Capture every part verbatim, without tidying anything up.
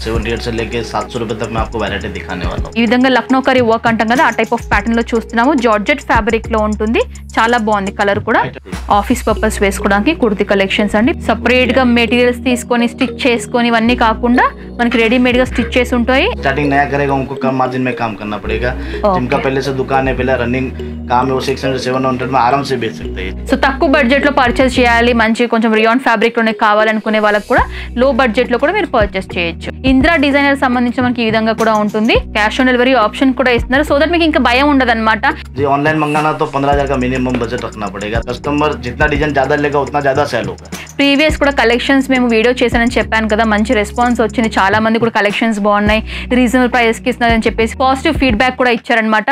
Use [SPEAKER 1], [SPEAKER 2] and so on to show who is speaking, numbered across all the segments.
[SPEAKER 1] Seventy eight से लेके सात सौ रुपए तक मैं आपको वैरायटी दिखाने वाला हूं।
[SPEAKER 2] ఈ విధంగా లక్నో కరీ వర్క్ అంటాం కదా, ఆ టైప్ ఆఫ్ ప్యాటర్న్ లో చూస్తున్నాము. జార్జెట్ ఫ్యాబ్రిక్ లో ఉంటుంది, చాలా బాగుంది కలర్ కూడా. ఆఫీస్ పర్పస్ వేసుకోవడానికి కుర్తి కలెక్షన్స్ అండి. సెపరేట్ గా మెటీరియల్స్ తీసుకొని స్టిచ్ చేసుకొని ఇవన్నీ కాకుండా మనకి రెడీమేడ్ గా స్టిచ్ చేసి ఉంటాయి.
[SPEAKER 1] स्टार्टिंग नया करेगा उनको कम मार्जिन में काम करना पड़ेगा. जिनका पहले से दुकान है, पहले रनिंग काम है, वो सिक्स हंड्रेड सेवन हंड्रेड में आराम से बेच सकते हैं.
[SPEAKER 2] సో తక్కువ బడ్జెట్ లో పర్చేస్ చేయాలి, మంచి కొంచెం రియాన్ ఫ్యాబ్రిక్ లోనే కావాలనుకునే వాళ్ళకి కూడా లో బడ్జెట్ లో కూడా మీరు పర్చేస్ చేయొచ్చు. ఇంద్రా డిజైనర్ సంబంధించి మనకి ఈ విధంగా కూడా ఉంటుంది. క్యాష్ ఆన్ డెలివరీ ఆప్షన్ కూడా ఇస్తున్నారు, సో దట్ మీకు ఇంకా భయం ఉండదు అనమాట.
[SPEAKER 1] जी ऑनलाइन मंगाना तो पंद्रह हजार का मिनिमम बजट रखना पड़ेगा. कस्टमर जितना डिजाइन ज्यादा लेगा उतना ज्यादा सेल होगा.
[SPEAKER 2] ప్రీవియస్ కూడా కలెక్షన్స్ మేము వీడియో చేశానని చెప్పాను కదా, మంచి రెస్పాన్స్ వచ్చింది. చాలా మంది కూడా కలెక్షన్స్ బాగున్నాయి, రీజనబుల్ ప్రైస్ కి ఇస్తున్నారని చెప్పేసి పాజిటివ్ ఫీడ్బ్యాక్ కూడా ఇచ్చారనమాట.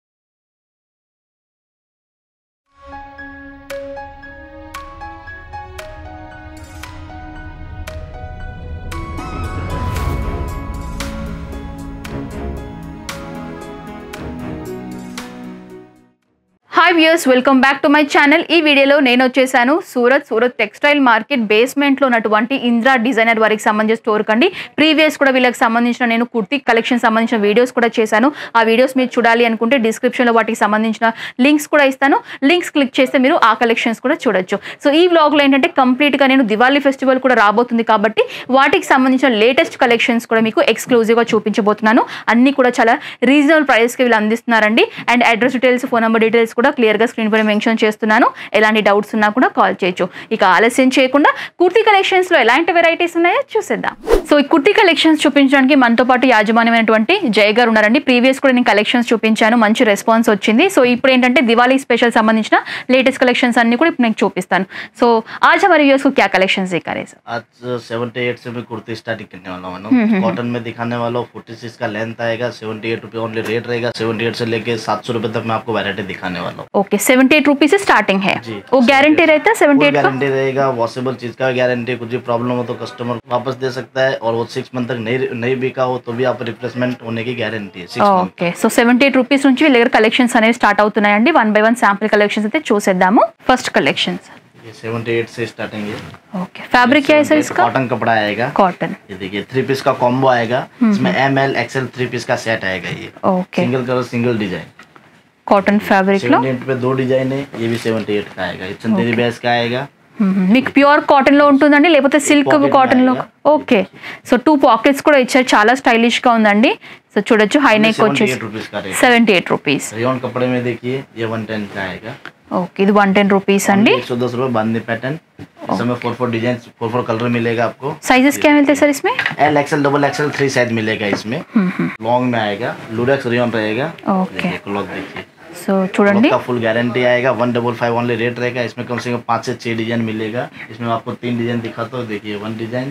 [SPEAKER 2] Hi viewers, welcome back to my channel. ఈ వీడియోలో నేను వచ్చేసాను సూరత్ సూరత్ టెక్స్టైల్ మార్కెట్ బేస్మెంట్లో ఉన్నటువంటి ఇంద్రా డిజైనర్ వారికి సంబంధించిన స్టోర్ కండి. ప్రీవియస్ కూడా వీళ్ళకి సంబంధించిన నేను కుర్తీ కలెక్షన్ సంబంధించిన వీడియోస్ కూడా చేశాను. ఆ వీడియోస్ మీరు చూడాలి అనుకుంటే డిస్క్రిప్షన్లో వాటికి సంబంధించిన లింక్స్ కూడా ఇస్తాను. లింక్స్ క్లిక్ చేస్తే మీరు ఆ కలెక్షన్స్ కూడా చూడొచ్చు. సో ఈ వ్లాగ్లో ఏంటంటే కంప్లీట్గా నేను దివాళీ ఫెస్టివల్ కూడా రాబోతుంది కాబట్టి వాటికి సంబంధించిన లేటెస్ట్ కలెక్షన్స్ కూడా మీకు ఎక్స్క్లూజివ్గా చూపించబోతున్నాను. అన్నీ కూడా చాలా రీజనబుల్ ప్రైస్కి వీళ్ళు అందిస్తున్నారండి. And address details, phone number details కూడా క్లియర్ గా స్క్రీన్ పైన మెన్షన్ చేస్తున్నాను. ఎలాంటి డౌట్స్ ఉన్నా కూడా కాల్ చేయొచ్చు. ఇక ఆలస్యం చేయకుండా కుర్తీ కలెక్షన్స్ లో ఎలాంటి వెరైటీస్ ఉన్నాయో చూసేద్దాం. సో ఈ కుర్తీ కలెక్షన్స్ చూపించడానికి మనతో పాటు యాజమాన్యమైనటువంటి జయ గారు ఉన్నారండి. ప్రీవియస్ కూడా నేను కలెక్షన్స్ చూపించాను, మంచి రెస్పాన్స్ వచ్చింది. సో ఇప్పుడు ఏంటంటే దివాళీ స్పెషల్ సంబంధించిన లేటెస్ట్ కలెక్షన్స్ అన్ని కూడా ఇప్పుడు నేను చూపిస్తాను. సో आज हमारे व्यूअर्स को क्या कलेक्शंस दिखा रहे हैं सर?
[SPEAKER 1] आज सेवेंटी एट से मैं कुर्ती स्टार्टिंग करने वाला हूँ. कॉटन में दिखाने वाला हूँ. फोर्टी सिक्स का लेंथ आएगा, सेवेंटी एट रुपये ओनली रेट रहेगा. सेवेंटी एट से लेके सात सौ रुपए तक मैं आपको वैरायटी दिखाने वाला हूँ.
[SPEAKER 2] ओके, सेवेंटी एट रुपीज से स्टार्टिंग है. वो गारंटी रहता है सेवेंटी एट का?
[SPEAKER 1] गारंटी रहेगा. वॉशेबल चीज का गारंटी. कुछ भी प्रॉब्लम हो तो कस्टमर वापस दे सकता है, और वो सिक्स मंथ तक नहीं नहीं बिका हो तो भी आप रिप्लेसमेंट होने की गारंटी है.
[SPEAKER 2] Okay, so seventy eight rupees నుంచి వీళ్ళ దగ్గర కలెక్షన్స్ అనేవి స్టార్ట్ అవుతున్నాయండి. One by one sample collections అయితే చూసేద్దాము. ఫస్ట్ కలెక్షన్స్
[SPEAKER 1] सेवेंटी एट से स्टार्टिंग है.
[SPEAKER 2] ओके, फैब्रिक क्या है सर इसका?
[SPEAKER 1] कॉटन कपड़ा आएगा.
[SPEAKER 2] कॉटन.
[SPEAKER 1] ये देखिए थ्री पीस का कॉम्बो आएगा. इसमें M L XL three piece का सेट आएगा. ये
[SPEAKER 2] okay,
[SPEAKER 1] single colour single design
[SPEAKER 2] cotton fabric लो.
[SPEAKER 1] सेवेंटी एट पे दो डिजाइन है. ये भी सेवेंटी एट का आएगा. ये चंदेरी बेस का आएगा.
[SPEAKER 2] మీకు ప్యూర్ కాటన్ లో ఉంటుందండి లేకపోతే సిల్క్ కాటన్ లో? ఓకే, సో టూ పాకెట్స్ కూడా ఇచ్చారు, చాలా స్టైలిష్ గా ఉందండి. సో చూడొచ్చు, హై నెక్ వచ్చేసి సెవెంటీ ఎయిట్ రూపీస్.
[SPEAKER 1] रियोन कपड़े में देखिए ये वन टेन का आएगा.
[SPEAKER 2] ఓకే, ఇది వన్ టెన్ రూపీస్ అండి.
[SPEAKER 1] एक सौ दस रुपए बांधनी पैटर्न. इसमें four four design four four colour मिलेगा आपको.
[SPEAKER 2] साइजेस क्या मिलते हैं सर इसमें?
[SPEAKER 1] L XL double XL three size मिलेगा इसमें. लॉन्ग में आएगा. लूडेक्स रियोन रहेगा.
[SPEAKER 2] ओके,
[SPEAKER 1] क्लॉथ देखिए.
[SPEAKER 2] సో చూడండి,
[SPEAKER 1] का फुल गारंटी आएगा. One double five only rate रहेगा. इसमें कम से कम पाँच से छह डिजाइन मिलेगा. इसमें आपको तीन डिजाइन दिखाता हूँ. देखिए one design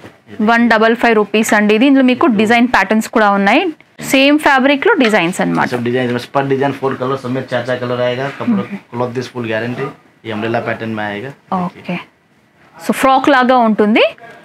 [SPEAKER 2] one double five rupees అండి. ఇది ఇందులో మీకు డిజైన్ ప్యాటర్న్స్ కూడా ఉన్నాయి. సేమ్ ఫ్యాబ్రిక్ లో డిజైన్స్ అన్నమాట.
[SPEAKER 1] सब डिजाइन में पर डिजाइन फोर कलर सब में चार चार कलर आएगा. कपड़ा क्लॉथ दिस फुल गारंटी. ये अम्ब्रेला पैटर्न में आएगा.
[SPEAKER 2] ఓకే, సో ఫ్రాక్ లాగా ఉంటుంది.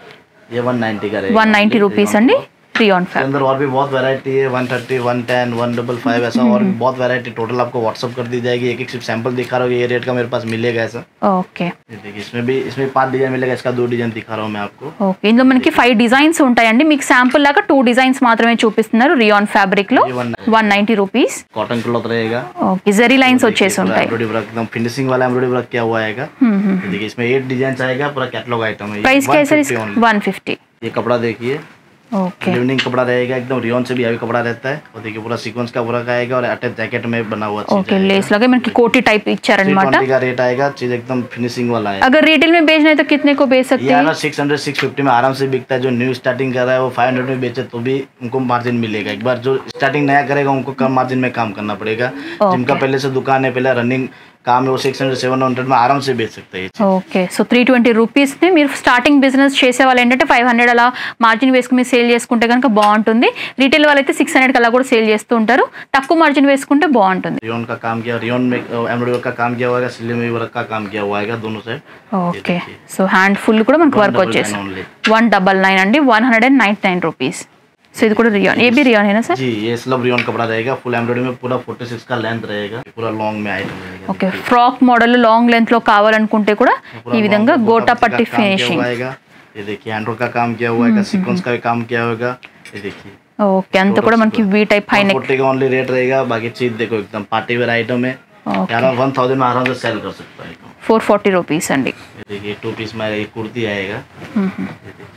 [SPEAKER 1] ये वन नाइन्टी का रहेगा.
[SPEAKER 2] వన్ నైంటీ రూపీస్ అండి. रियोन
[SPEAKER 1] के अंदर और भी बहुत वैरायटी है. One thirty one ten one double five ऐसा और भी बहुत वैरायटी टोटल आपको व्हाट्सअप कर दी जाएगी. एक एक सिर्फ सैंपल दिखा रहा हूँ. ये रेट का मेरे पास मिलेगा ऐसा.
[SPEAKER 2] ఓకే,
[SPEAKER 1] ये देखिए इसमें भी इसमें पांच डिजाइन मिलेगा. इसका दो डिजाइन दिखा रहा हूँ मैं आपको.
[SPEAKER 2] ఓకే, ఇందులో మనకి ఫైవ్ డిజైన్స్ ఉంటాయండి. మీకు శాంపుల్ లాగా టూ డిజైన్స్ మాత్రమే చూపిస్తున్నారు. రియాన్ ఫ్యాబ్రిక్ లో one ninety rupees.
[SPEAKER 1] Cotton cloth रहेगा.
[SPEAKER 2] ఓకే, జరీ లైన్స్ వచ్చేసి ఉంటాయి.
[SPEAKER 1] एम्ब्रॉयडरी वर्क एकदम फिनिशिंग वाला एम्ब्रॉयडरी वर्क किया हुआ आएगा. देखिए इसमें एट डिजाइन आएगा. पूरा कैटलॉग आइटम है.
[SPEAKER 2] प्राइस कैसे इसका? One fifty.
[SPEAKER 1] ये कपड़ा देखिए,
[SPEAKER 2] ओके,
[SPEAKER 1] लिवनिंग कपड़ा रहेगा. एकदम रियोन से भी हैवी कपड़ा रहता है. और देखिए पूरा सीक्वेंस का वर्क आएगा और अटैच जैकेट में बना हुआ चीज.
[SPEAKER 2] ओके, लेस लगे మనకి కోటి టైప్ ఇచ్చారన్నమాట.
[SPEAKER 1] का रेट आएगा. चीज एकदम फिनिशिंग वाला है.
[SPEAKER 2] अगर रिटेल में बेचना है तो कितने को बेच सकते हैं?
[SPEAKER 1] ये सिक्स हंड्रेड सिक्स फिफ्टी में आराम से बिकता है. जो न्यू स्टार्टिंग कर रहा है वो फाइव हंड्रेड में बेचे तो भी उनको मार्जिन मिलेगा. एक बार जो स्टार्टिंग नया करेगा उनको कम मार्जिन में काम करना पड़ेगा. जिनका पहले से दुकान है, पहले रनिंग काम है, वो सिक्स हंड्रेड सेवन हंड्रेड में आराम से बेच सकते हैं.
[SPEAKER 2] ఓకే, సో త్రీ ట్వంటీ రూపీస్ని మీరు స్టార్టింగ్ బిజినెస్ చేసే వాళ్ళు ఏంటంటే ఫైవ్ హండ్రెడ్ అలా మార్జిన్ వేసుకుని మీరు సేల్ చేసుకుంటే కనుక బాగుంటుంది. రీటైల్ వాళ్ళైతే సిక్స్ హండ్రెడ్ అలా కూడా సేల్ చేస్తూ ఉంటారు. తక్కువ మార్జిన్ వేసుకుంటే బాగుంటుంది.
[SPEAKER 1] रियोन का काम किया. रियोन में एम्ब्रॉयडरी का काम किया हुआ है. सिले में वर्क का काम किया हुआ है दोनों side.
[SPEAKER 2] Okay, so hand full కూడా మనకు వర్క్ వచ్చేసి వన్ డబల్ నైన్ అండి. One hundred and ninety nine rupees. So ఇది కూడా रियोन. ये भी रियोन है ना सर?
[SPEAKER 1] जी, ये स्लब रियोन कपड़ा रहेगा. फुल एम्ब्रॉयडरी में पूरा फोर्टी सिक्स का लेंथ रहेगा. पूरा लॉन्ग में आइटम रहेगा.
[SPEAKER 2] Okay, frock model long length లో కావాలనుకుంటే కూడా ఈ విధంగా గోటా పట్టి ఫినిషింగ్.
[SPEAKER 1] ये देखिए हैंडवर्क का काम किया हुआ है, सीक्वेंस का भी काम किया होगा। ये देखिए
[SPEAKER 2] ఓకే అంతా కూడా మనకి V type high neck
[SPEAKER 1] forty का ओनली रेट रहेगा। बाकी चीज देखो एकदम पार्टी वेयर आइटम है, यार वन थाउजेंड में आराम से सेल कर सकता है।
[SPEAKER 2] फोर फोर्टी రూపీస్ అండి।
[SPEAKER 1] ये देखिए टू पीस में एक कुर्ती आएगा। ये देखिए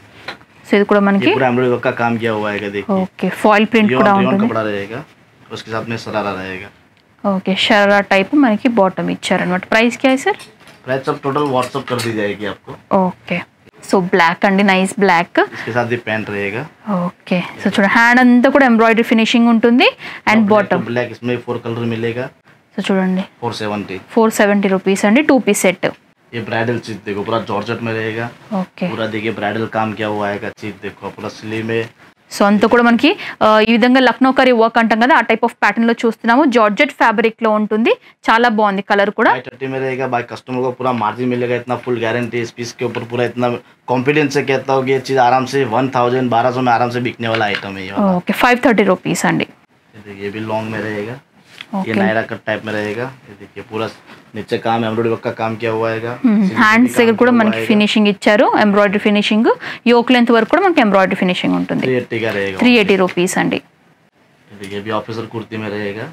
[SPEAKER 2] సో ఇది కూడా మనకి
[SPEAKER 1] पूरा एम्ब्रॉयडरी वर्क का काम किया हुआ है। देखिए
[SPEAKER 2] ఓకే ఫాయిల్ ప్రింట్ కూడా ఉంటుంది,
[SPEAKER 1] कपड़ा रहेगा, उसके साथ में शरारा रहेगा।
[SPEAKER 2] ఓకే शरारा टाइप మనకి బాటమ్ ఇచ్చారన్నమాట। ప్రైస్ क्या है सर?
[SPEAKER 1] प्राइस सब टोटल व्हाट्सएप कर दी जाएगी आपको।
[SPEAKER 2] ఓకే సో బ్లాక్ అండి, నైస్ బ్లాక్।
[SPEAKER 1] इसके साथ भी पैंट रहेगा।
[SPEAKER 2] ఓకే సో చూడ హ్యాండ్ అంతా కూడా ఎంబ్రాయిడరీ ఫినిషింగ్ ఉంటుంది అండ్ బాటమ్
[SPEAKER 1] ब्लैक, इसमें फोर कलर मिलेगा।
[SPEAKER 2] సో చూడండి
[SPEAKER 1] four seventy
[SPEAKER 2] four seventy rupees అండి, టూ పీస్ సెట్।
[SPEAKER 1] ये ब्राइडल चीज देखो पूरा जॉर्जेट में रहेगा।
[SPEAKER 2] ఓకే
[SPEAKER 1] पूरा देखिए ब्राइडल काम किया हुआ है, चीज देखो पूरा स्लीव में।
[SPEAKER 2] సో అంతా కూడా మనకి ఈ విధంగా లక్నో కరీ వర్క్ అంటాం కదా, ఆ టైప్ ఆఫ్ ప్యాటర్న్ లో చూస్తున్నాము। జార్జెట్ ఫ్యాబ్రిక్ లో ఉంటుంది, చాలా బాగుంది కలర్ కూడా।
[SPEAKER 1] थर्टी में रहेगा। बाकी कस्टमर को पूरा मार्जिन मिलेगा, इतना फुल गारंटी इस पीस के ऊपर। पूरा इतना कॉन्फिडेंस से कहता हूँ कि ये चीज आराम से वन थाउजेंड बारह सौ में आराम से बिकने वाला आइटम है ये वाला।
[SPEAKER 2] ఓకే ఫైవ్ థర్టీ రూపీస్ అండి।
[SPEAKER 1] ये भी लॉन्ग में रहेगा। ये
[SPEAKER 2] ఓకే
[SPEAKER 1] नायरा कट टाइप में रहेगा। ये देखिए पूरा नीचे काम एम्ब्रॉयडरी वर्क का काम किया हुआ है।
[SPEAKER 2] హ్యాండ్స్ దగ్గర కూడా మనకి ఫినిషింగ్ ఇచ్చారు, ఎంబ్రాయిడరీ ఫినిషింగ్। యోక్ లెంత్ వరకు కూడా మనకి ఎంబ్రాయిడరీ ఫినిషింగ్ ఉంటుంది।
[SPEAKER 1] थ्री एट्टी का रहेगा।
[SPEAKER 2] త్రీ ఎయిటీ రూపీస్ అండి।
[SPEAKER 1] देखिए भी ऑफिसर कुर्ती में रहेगा।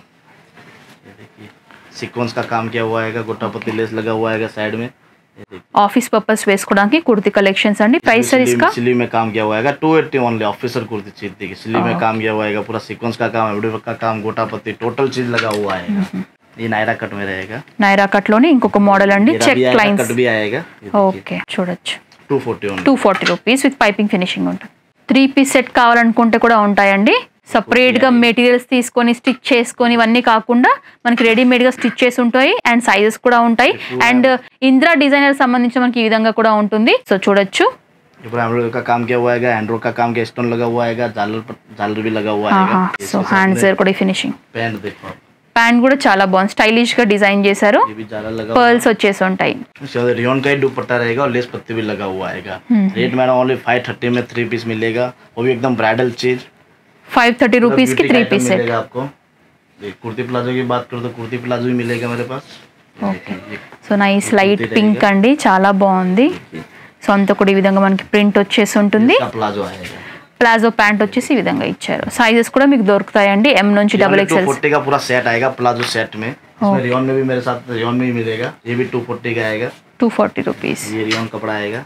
[SPEAKER 1] ये देखिए सीक्वेंस का काम किया हुआ है, गोटा पत्ती लेस लगा हुआ है साइड में।
[SPEAKER 2] ఆఫీస్ పర్పస్ వేసుకోవడానికి కుర్తీ కలెక్షన్స్ అండి। ప్రైస్ సర్ इसका
[SPEAKER 1] स्लीव में काम किया हुआ है two eighty only. Officer kurti चीज देखिए स्लीव में काम किया हुआ है, पूरा सीक्वेंस का काम, एम्ब्रॉयडरी वर्क का काम, गोटा पत्ती टोटल चीज लगा हुआ है। ये नायरा कट में रहेगा।
[SPEAKER 2] నైరా కట్ లోనే ఇంకొక మోడల్ అండి, చెక్ లైన్స్
[SPEAKER 1] कट भी आएगा।
[SPEAKER 2] ఓకే చూడొచ్చు,
[SPEAKER 1] two forty only.
[SPEAKER 2] Two forty rupees with piping finishing ఉంటుంది। త్రీ పీస్ సెట్ కావాలనుకుంటే కూడా ఉంటాయండి। సపరేట్ గా మెటీరియల్స్ తీసుకొని స్టిచ్ చేసుకొని ఇవన్నీ కాకుండా మనకి రెడీమేడ్ గా స్టిచ్ చేసి ఉంటాయి అండ్ సైజెస్ కూడా ఉంటాయి। అండ్ ఇంద్రా డిజైనర్ సంబంధించి మనకి ఈ విధంగా కూడా ఉంటుంది। సో చూడొచ్చు
[SPEAKER 1] एम्ब्रॉयडरी का काम किया हुआ है, हैंडवर्क का काम किया, स्टोन लगा हुआ है, झालर झालर भी लगा हुआ है।
[SPEAKER 2] సో హ్యాండ్స్ దగ్గర కూడా ఫినిషింగ్।
[SPEAKER 1] पैंट देखो,
[SPEAKER 2] ప్యాంట్ కూడా చాలా బాగుంది, స్టైలిష్ గా డిజైన్ చేశారు।
[SPEAKER 1] ये भी झालर लगा,
[SPEAKER 2] పర్ల్స్ వచ్చేసి ఉంటాయి।
[SPEAKER 1] रियोन का ही दुपट्टा रहेगा और लेस पत्ती भी लगा हुआ है। Rate madam only five thirty में थ्री पीस मिलेगा, वो भी एकदम ब्राइडल चीज।
[SPEAKER 2] फाइव थर्टी रुपीज की थ्री पीस सेट
[SPEAKER 1] आपको। कुर्ती प्लाजो की बात करो तो कुर्ती प्लाजो भी मिलेगा मेरे पास।
[SPEAKER 2] Okay so nice light pink అండి, చాలా బాగుంది। సో అంతా కూడా ఈ విధంగా మనకి ప్రింట్ వచ్చేసి ఉంటుంది।
[SPEAKER 1] प्लाजो आएगा,
[SPEAKER 2] ప్లాజో ప్యాంట్ వచ్చేసి ఈ విధంగా ఇచ్చారు। సైజెస్ కూడా మీకు దొరుకుతాయండి, ఎం నుంచి డబుల్ ఎక్స్ఎల్।
[SPEAKER 1] टू फोर्टी का पूरा सेट आएगा प्लाजो सेट में। इसमें रियोन में भी मेरे साथ रियोन में ही मिलेगा, ये भी टू फोर्टी का आएगा।
[SPEAKER 2] टू फोर्टी रुपीस
[SPEAKER 1] ये रियोन कपड़ा आएगा।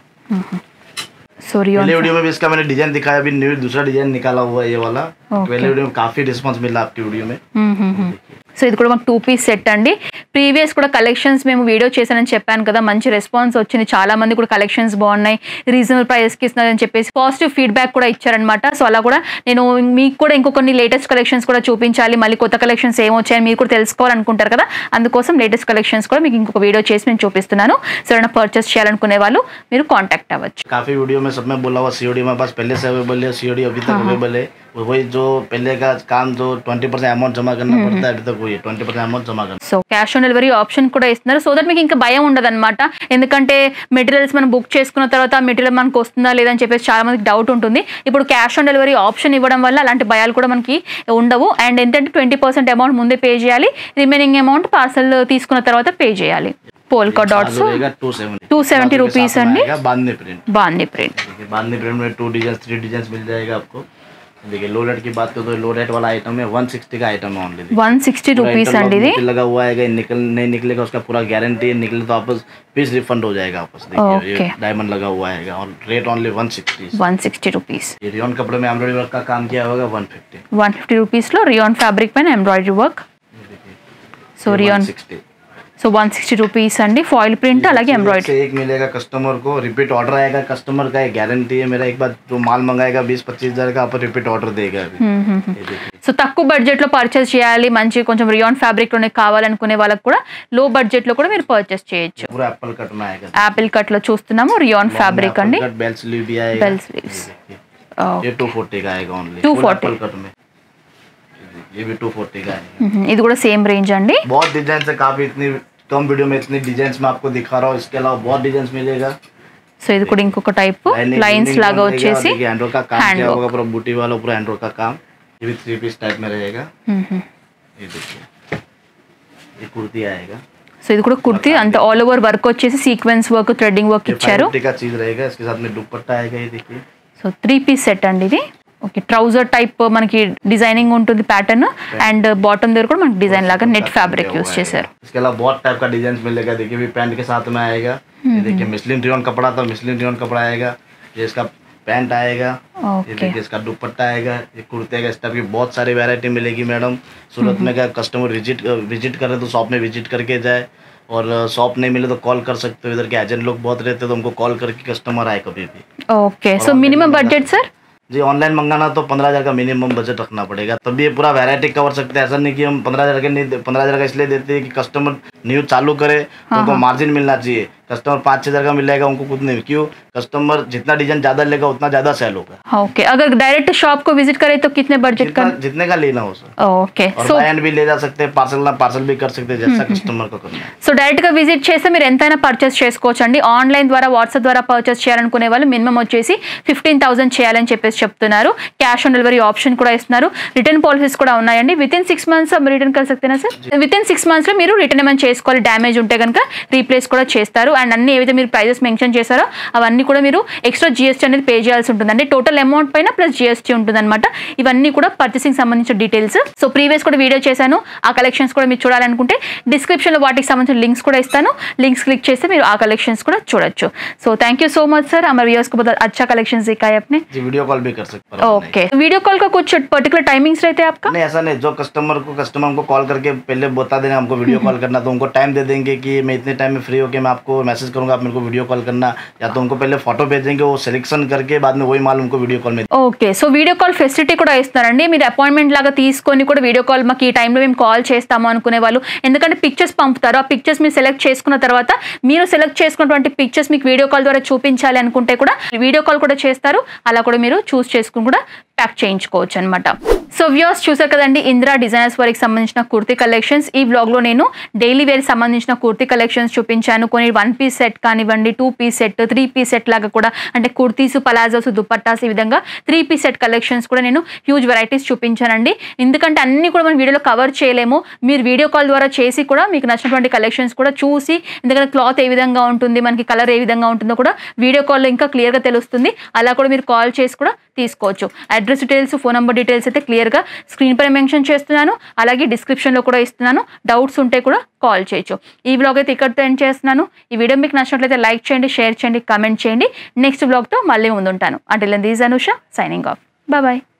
[SPEAKER 2] सो रियोन
[SPEAKER 1] पहले वीडियो में भी इसका मैंने डिजाइन दिखाया, अभी न्यू दूसरा डिजाइन निकाला हुआ है ये वाला। पहले वीडियो में काफी रिस्पांस मिला आपकी वीडियो में।
[SPEAKER 2] సో ఇది కూడా మనకు టూ పీస్ సెట్ అండి। ప్రీవియస్ కూడా కలెక్షన్స్ మేము వీడియో చేశానని చెప్పాను కదా, మంచి రెస్పాన్స్ వచ్చింది, చాలా మంది కూడా కలెక్షన్స్ బాగున్నాయి, రీజనబుల్ ప్రైస్కి ఇస్తున్నారని చెప్పేసి పాజిటివ్ ఫీడ్బ్యాక్ కూడా ఇచ్చారనమాట। సో అలా కూడా నేను మీకు కూడా ఇంకో కొన్ని లేటెస్ట్ కలెక్షన్స్ కూడా చూపించాలి, మళ్ళీ కొత్త కలెక్షన్స్ ఏమొచ్చాయని మీరు కూడా తెలుసుకోవాలనుకుంటారు కదా, అందుకోసం లేటెస్ట్ కలెక్షన్స్ కూడా మీకు ఇంకొక వీడియో చేసి నేను చూపిస్తున్నాను। సో ఏమైనా పర్చేస్ చేయాలనుకునే వాళ్ళు మీరు కాంటాక్ట్ అవ్వచ్చు।
[SPEAKER 1] काफी वीडियो में सब में बोला हुआ सीओडी मेरे पास पहले से अवेलेबल है, सीओडी अभी तक अवेलेबल है। वही जो पहले का काम जो ट्वेंटी परसेंट अमाउंट जमा करना पड़ता है, अभी तक वही ट्वेंटी परसेंट अमाउंट जमा करना।
[SPEAKER 2] So cash on delivery option కూడా ఇస్తున్నారు, సో దట్ మీకు ఇంకా భయం ఉండదు అనమాట। ఎందుకంటే మెటీరియల్స్ మనం బుక్ చేసుకున్న తర్వాత మెటీరియల్ మనకు వస్తుందా లేదని చెప్పేసి చాలా మందికి డౌట్ ఉంటుంది। ఇప్పుడు క్యాష్ ఆన్ డెలివరీ ఆప్షన్ ఇవ్వడం వల్ల అలాంటి భయాలు కూడా మనకి ఉండవు। అండ్ ఏంటంటే ట్వంటీ పర్సెంట్ అమౌంట్ ముందే పే చేయాలి, రిమైనింగ్ అమౌంట్ పార్సల్ తీసుకున్న తర్వాత పే చేయాలి। Polka dots two seventy rupees अंडी,
[SPEAKER 1] bandhani print.
[SPEAKER 2] Bandhani print
[SPEAKER 1] bandhani print में टू डिजाइन थ्री डिजाइन मिल जाएगा आपको। देखिए लो रेट की बात करो तो लो रेट वाला आइटम है, वन सिक्सटी का आइटम है ओनली।
[SPEAKER 2] वन सिक्सटी रुपीज अंडी दी
[SPEAKER 1] लगा हुआ है, निकल नहीं निकलेगा उसका पूरा गारंटी है, निकले तो वापस पीस रिफंड हो जाएगा वापस। देखिए डायमंड लगा हुआ है और rate only one sixty
[SPEAKER 2] one sixty rupees.
[SPEAKER 1] ये रियोन कपड़े में एम्ब्रॉयडरी वर्क का काम किया होगा one fifty
[SPEAKER 2] one fifty rupees low rayon fabric में embroidery work. So rayon so one sixty rupees अंडी, फॉइल प्रिंट అలాగే ఎంబ్రాయిడరీ।
[SPEAKER 1] एक मिलेगा कस्टमर को, रिपीट ऑर्डर आएगा कस्टमर का, गारंटी है मेरा। एक बार जो माल मंगाएगा बीस पच्चीस हजार का, आप रिपीट ऑर्डर देगा अभी।
[SPEAKER 2] సో తక్కువ బడ్జెట్ లో పర్చేస్ చేయాలి, మంచి కొంచెం రియాన్ ఫ్యాబ్రిక్ లోనే కావాలనుకునే వాళ్ళకి కూడా లో బడ్జెట్ లో కూడా మీరు పర్చేస్ చేయొచ్చు।
[SPEAKER 1] पूरा एप्पल कट में आएगा,
[SPEAKER 2] యాపిల్ కట్ లో చూస్తున్నాము రియాన్ ఫ్యాబ్రిక్ అండి,
[SPEAKER 1] बेल स्लीव भी आएगा,
[SPEAKER 2] बेल स्लीव्स।
[SPEAKER 1] ये टू फोर्टी का आएगा ओनली,
[SPEAKER 2] टू फोर्टी
[SPEAKER 1] कट में। ये भी टू फोर्टी का है,
[SPEAKER 2] ఇది కూడా సేమ్ రేంజ్ అండి।
[SPEAKER 1] बहुत डिजाइन से काफी इतनी कम वीडियो में इतने डिजाइन में आपको दिखा रहा हूँ, इसके अलावा बहुत डिजाइन मिलेगा।
[SPEAKER 2] సో ఇది కూడా ఇంకొక టైప్ లైన్స్ లాగా వచ్చేసి
[SPEAKER 1] हैंडवर्क का काम किया होगा, पूरा बूटी वाला पूरा हैंडवर्क का काम। ये भी थ्री पीस टाइप में रहेगा। ये देखिए ये कुर्ती आएगा,
[SPEAKER 2] సో ఇది కూడా కుర్తీ అంత ఆల్ ఓవర్ వర్క్ వచ్చేసి సీక్వెన్స్ వర్క్ థ్రెడ్డింగ్ వర్క్ ఇచ్చారు సో త్రీ పీస్ సెట్ అండి ఇది ఓకే ట్రౌజర్ టైప్ మనకి డిజైనింగ్ ఉంటుంది ప్యాటర్న్ అండ్ బాటమ్ దగ్గర కూడా మనకి డిజైన్ లాగా నెట్ ఫ్యాబ్రిక్ యూజ్ చేశారు
[SPEAKER 1] इसके अलावा बहुत टाइप का डिजाइन मिलेगा देखिए भी पैंट के साथ में आएगा ये देखिए मिसलिन रियोन कपड़ा था मिसलिन रियोन कपड़ा आएगा ये इसका पैंट आएगा ये देखिए इसका दुपट्टा आएगा ये कुर्ते का इस टाइप की बहुत सारी वैरायटी मिलेगी मैडम सूरत में क्या कस्टमर विजिट विजिट करे तो शॉप में विजिट करके जाए और शॉप नहीं मिले तो कॉल कर सकते हो इधर के एजेंट लोग बहुत रहते हैं तो उनको कॉल करके कस्टमर आए कभी भी
[SPEAKER 2] okay so minimum budget sir
[SPEAKER 1] ji online मंगाना तो पंद्रह हज़ार का मिनिमम बजट रखना पड़ेगा तभी ये पूरा वैरायटी कवर सकते हैं ऐसा नहीं कि हम पंद्रह हज़ार के नहीं पंद्रह हज़ार का इसलिए देते हैं कि कस्टमर न्यू चालू करे तो उनको मार्जिन मिलना चाहिए कस्टमर पाँच छः हज़ार का मिल जाएगा उनको कुछ नहीं क्यों कस्टमर जितना डिजाइन ज़्यादा लेगा उतना ज़्यादा सेल होगा
[SPEAKER 2] ओके अगर डायरेक्ट शॉप को विजिट करे तो कितने बजट का
[SPEAKER 1] जितने का लेना हो सर
[SPEAKER 2] ओके
[SPEAKER 1] सो हैंड भी ले जा सकते हैं पार्सल ना पार्सल भी कर सकते हैं जैसा कस्टमर को करना
[SPEAKER 2] సో డైరెక్ట్ గా విజిట్ చేస్తే మీరు ఎంతైనా పర్చేస్ చేసుకోవచ్చు అండి ఆన్లైన్ ద్వారా వాట్సాప్ ద్వారా పర్చేస్ చేయాలనుకునే వాళ్ళు మినిమం వచ్చేసి ఫిఫ్టీన్ థౌసండ్ చేయాలని చెప్పేసి చెప్తున్నారు క్యాష్ ఆన్ డెలివరీ ఆప్షన్ కూడా ఇస్తున్నారు రిటర్న్ పాలసీస్ కూడా ఉన్నాయండి within six months return कर सकते ना sir within six months లో మీరు రిటర్న్ ఏమైనా చేసుకోవాలి డ్యామేజ్ ఉంటే కనుక రీప్లేస్ కూడా చేస్తారు అండ్ అన్ని ఏవైతే మీరు ప్రైజెస్ మెన్షన్ చేశారో అవన్నీ కూడా మీరు ఎక్స్ట్రా జిఎస్టీ అనేది పే చేయాల్సి ఉంటుందండి టోటల్ అమౌంట్ పైన ప్లస్ జిఎస్టీ ఉంటుందన్నమాట ఇవన్నీ కూడా పర్చేసింగ్ సంబంధించిన డీటెయిల్స్ సో ప్రీవియస్ కూడా వీడియో చేశాను ఆ కలెక్షన్స్ కూడా మీరు చూడాలనుకుంటే డిస్క్రిప్షన్ లో వాటికి సంబంధించిన లింక్స్ కూడా ఇస్తాను लिंक्स क्लिक చేస్తే మీరు ఆ కలెక్షన్స్ కూడా చూడొచ్చు so thank you so much sir हमारे व्यूअर्स को बहुत अच्छा कलेक्शंस दिखाए आपने
[SPEAKER 1] जी वीडियो कॉल भी कर सकते हैं
[SPEAKER 2] ओके वीडियो कॉल का कुछ पर्टिकुलर टाइमिंग्स रहते हैं आपका
[SPEAKER 1] नहीं ऐसा नहीं जो कस्टमर को कस्टमर को कॉल करके पहले बता देना हमको वीडियो कॉल करना तो उनको टाइम दे देंगे कि मैं इतने टाइम में फ्री होकर मैं आपको मैसेज करूंगा आप मेरे को वीडियो कॉल करना या तो उनको पहले फोटो भेजेंगे वो सिलेक्शन करके बाद में वही माल उनको वीडियो कॉल में
[SPEAKER 2] okay so video call facility కూడా ఇస్తారండి మీరు అపాయింట్మెంట్ లాగా తీసుకొని కూడా వీడియో కాల్ మాకు ఈ టైంలో మేము కాల్ చేస్తాము అనుకునే వాళ్ళు ఎందుకంటే పిక్చర్స్ పంపుతారు ఆ పిక్చర్స్ మీరు సెలెక్ట్ చేసుకున్న తర్వాత మీరు సెలెక్ట్ చేసుకున్నటువంటి పిక్చర్స్ మీకు వీడియో కాల్ ద్వారా చూపించాలి అనుకుంటే కూడా వీడియో కాల్ కూడా చేస్తారు అలా కూడా మీరు చూస్ చేసుకుని కూడా ప్యాక్ చేయించుకోవచ్చు అన్నమాట సో వ్యూవర్స్ చూసారు కదండి ఇందిరా డిజైనర్స్ వారికి సంబంధించిన కుర్తీ కలెక్షన్స్ ఈ బ్లాగ్ లో నేను డైలీ వేర్ సంబంధించిన కుర్తీ కలెక్షన్స్ చూపించాను కొన్ని వన్ పీస్ సెట్ కానివ్వండి two piece set three piece set లాగా కూడా అంటే కుర్తీస్ పలాజోస్ దుపట్టాస్ ఈ విధంగా త్రీ పీస్ సెట్ కలెక్షన్స్ కూడా నేను హ్యూజ్ వెరైటీస్ చూపించానండి ఎందుకంటే అన్ని కూడా మనం వీడియోలో కవర్ చేయలేము మీరు వీడియో కాల్ ద్వారా చేసి కూడా మీకు నచ్చినటువంటి కలెక్షన్స్ కూడా చూసి ఎందుకంటే క్లాత్ ఏ విధంగా ఉంటుంది మనకి కలర్ ఏ విధంగా ఉంటుందో కూడా వీడియో కాల్లో ఇంకా క్లియర్గా తెలుస్తుంది అలా కూడా మీరు కాల్ చేసి కూడా తీసుకోవచ్చు address details phone number details అయితే క్లియర్గా స్క్రీన్ పై మెన్షన్ చేస్తున్నాను అలాగే డిస్క్రిప్షన్లో కూడా ఇస్తున్నాను డౌట్స్ ఉంటే కూడా కాల్ చేయొచ్చు ఈ బ్లాగ్ అయితే ఇక్కడితో ఎండ్ చేస్తున్నాను ఈ వీడియో మీకు నచ్చినట్లయితే లైక్ చేయండి షేర్ చేయండి కామెంట్ చేయండి నెక్స్ట్ బ్లాగ్తో మళ్ళీ ముందుంటాను until then this Anusha signing off bye bye